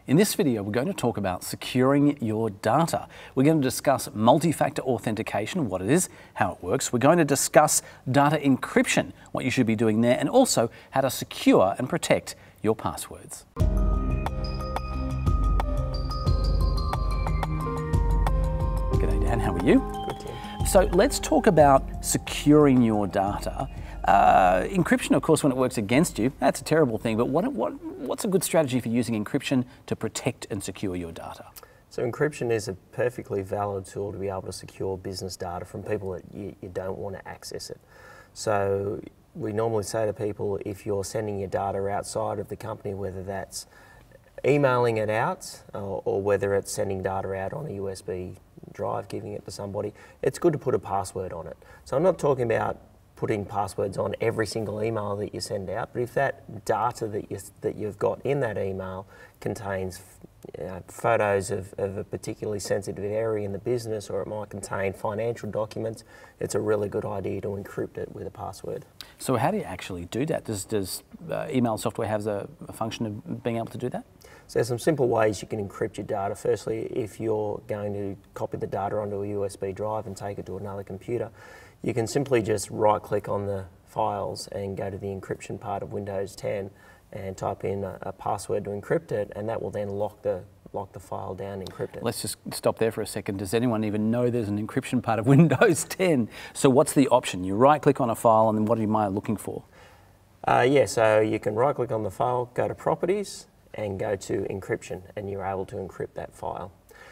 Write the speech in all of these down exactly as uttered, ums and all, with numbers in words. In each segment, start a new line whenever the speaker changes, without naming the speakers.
In this video, we're going to talk about securing your data. We're going to discuss multi-factor authentication, what it is, how it works. We're going to discuss data encryption, what you should be doing there, and also how to secure and protect your passwords. G'day Dan, how are you?
Good, Tim.
So let's talk about securing your data. Uh, encryption, of course, when it works against you, that's a terrible thing, but what, what, what's a good strategy for using encryption to protect and secure your data?
So encryption is a perfectly valid tool to be able to secure business data from people that you, you don't want to access it. So we normally say to people, if you're sending your data outside of the company, whether that's emailing it out or, or whether it's sending data out on a U S B drive, giving it to somebody, it's good to put a password on it. So I'm not talking about putting passwords on every single email that you send out, but if that data that, you, that you've got in that email contains you know, photos of, of a particularly sensitive area in the business, or it might contain financial documents, it's a really good idea to encrypt it with a password.
So how do you actually do that? Does, does uh, email software have a, a function of being able to do that?
So there's some simple ways you can encrypt your data. Firstly, if you're going to copy the data onto a U S B drive and take it to another computer, you can simply just right-click on the files and go to the encryption part of Windows ten and type in a, a password to encrypt it, and that will then lock the lock the file down, encrypt it.
Let's just stop there for a second. Does anyone even know there's an encryption part of Windows ten? So what's the option? You right-click on a file, and then what am I looking for?
Uh, yeah, so you can right-click on the file, go to Properties, and go to Encryption, and you're able to encrypt that file.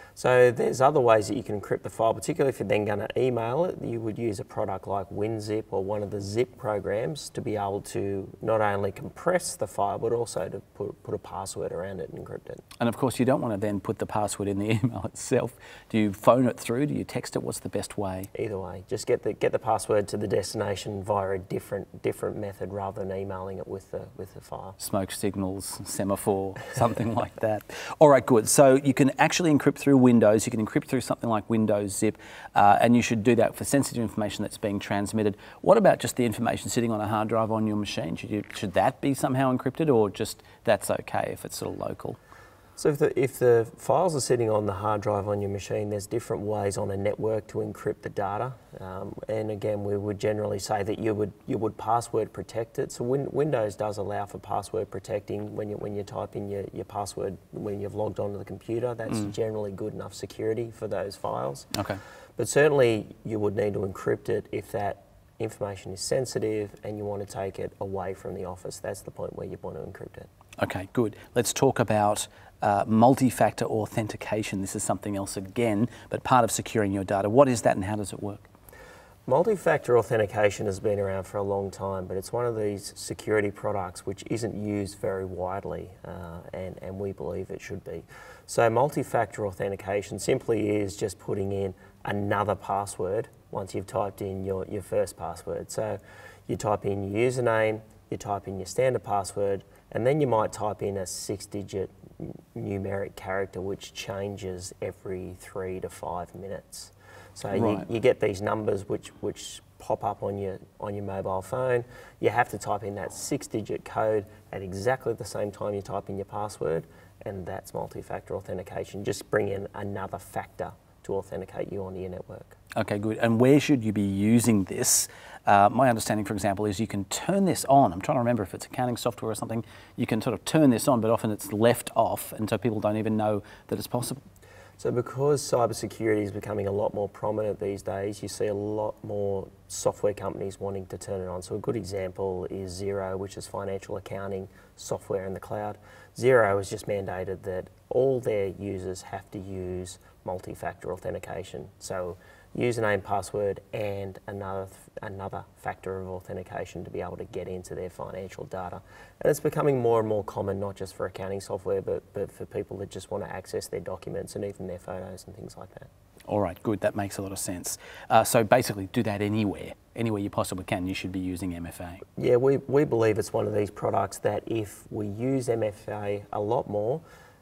So there's other ways that you can encrypt the file, particularly if you're then going to email it. You would use a product like WinZip or one of the zip programs to be able to not only compress the file, but also to put, put a password around it and encrypt it.
And of course, you don't want to then put the password in the email itself. Do you phone it through? Do you text it? What's the best way?
Either way, just get the get the password to the destination via a different different method rather than emailing it with the with the file.
Smoke signals, semaphore, something like that. All right, good. So you can actually encrypt through Windows. You can encrypt through something like Windows Zip, uh, and you should do that for sensitive information that's being transmitted. What about just the information sitting on a hard drive on your machine? Should you should that be somehow encrypted, or just that's okay if it's sort of local?
So if the, if the files are sitting on the hard drive on your machine, there's different ways on a network to encrypt the data. Um, and again, we would generally say that you would you would password protect it. So win, Windows does allow for password protecting when you when you type in your, your password when you've logged onto the computer. That's mm. generally good enough security for those files.
Okay.
But certainly you would need to encrypt it if that information is sensitive and you want to take it away from the office. That's the point where you want to encrypt it.
Okay, good. Let's talk about uh, multi-factor authentication. This is something else again, but part of securing your data. What is that and how does it work?
Multi-factor authentication has been around for a long time, but it's one of these security products which isn't used very widely, uh, and, and we believe it should be. So multi-factor authentication simply is just putting in another password once you've typed in your, your first password. So you type in your username, you type in your standard password, and then you might type in a six-digit numeric character which changes every three to five minutes. So right. you, you get these numbers which, which pop up on your, on your mobile phone. You have to type in that six-digit code at exactly the same time you type in your password, and that's multi-factor authentication. Just bring in another factor to authenticate you onto your network.
Okay, good. And where should you be using this? Uh, my understanding, for example, is you can turn this on. I'm trying to remember if it's accounting software or something. You can sort of turn this on, but often it's left off, and so people don't even know that it's possible.
So because cybersecurity is becoming a lot more prominent these days, you see a lot more software companies wanting to turn it on. So a good example is Xero, which is financial accounting software in the cloud. Xero has just mandated that all their users have to use multi-factor authentication. So username, password, and another another factor of authentication to be able to get into their financial data. And it's becoming more and more common, not just for accounting software, but, but for people that just want to access their documents and even their photos and things like that.
All right, good. That makes a lot of sense. Uh, so basically, do that anywhere. Anywhere you possibly can, you should be using M F A.
Yeah, we, we believe it's one of these products that if we use M F A a lot more,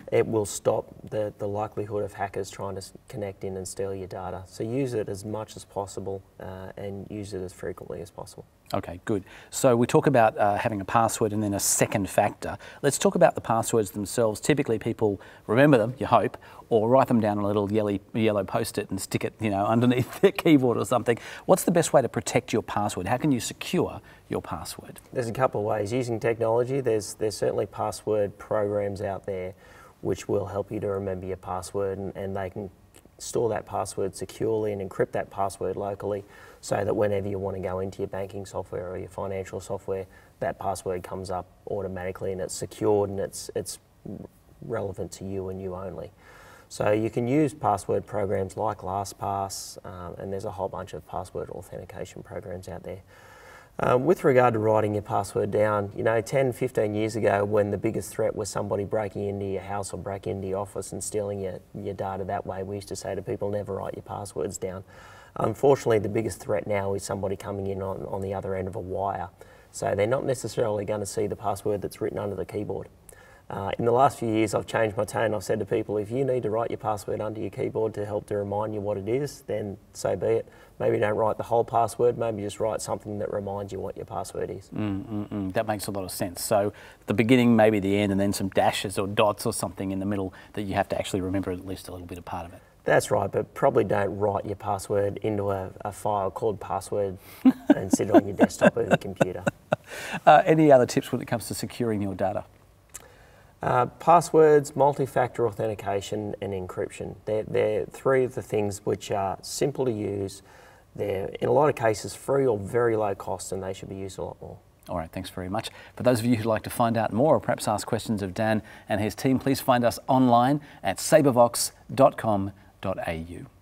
it will stop the, the likelihood of hackers trying to connect in and steal your data. So use it as much as possible uh, and use it as frequently as possible.
Okay, good. So we talk about uh, having a password and then a second factor. Let's talk about the passwords themselves. Typically people remember them, you hope, or write them down on a little yellow, yellow post-it and stick it, you know, underneath their keyboard or something. What's the best way to protect your password? How can you secure your password?
There's a couple of ways. Using technology, there's, there's certainly password programs out there which will help you to remember your password, and, and they can store that password securely and encrypt that password locally so that whenever you want to go into your banking software or your financial software, that password comes up automatically and it's secured and it's, it's relevant to you and you only. So you can use password programs like LastPass, um, and there's a whole bunch of password authentication programs out there. Um, with regard to writing your password down, you know, ten, fifteen years ago when the biggest threat was somebody breaking into your house or breaking into your office and stealing your, your data that way, we used to say to people, never write your passwords down. Unfortunately, the biggest threat now is somebody coming in on, on the other end of a wire. So they're not necessarily going to see the password that's written under the keyboard. Uh, in the last few years, I've changed my tone. I've said to people, if you need to write your password under your keyboard to help to remind you what it is, then so be it. Maybe don't write the whole password, maybe just write something that reminds you what your password is.
Mm, mm, mm. That makes a lot of sense. So the beginning, maybe the end, and then some dashes or dots or something in the middle that you have to actually remember at least a little bit of part of it.
That's right, but probably don't write your password into a, a file called password and sit it on your desktop or your computer.
Uh, any other tips when it comes to securing your data?
Uh, passwords, multi-factor authentication and encryption. They're, they're three of the things which are simple to use. They're in a lot of cases free or very low cost, and they should be used a lot more.
All right, thanks very much. For those of you who'd like to find out more or perhaps ask questions of Dan and his team, please find us online at sabervox dot com dot A U.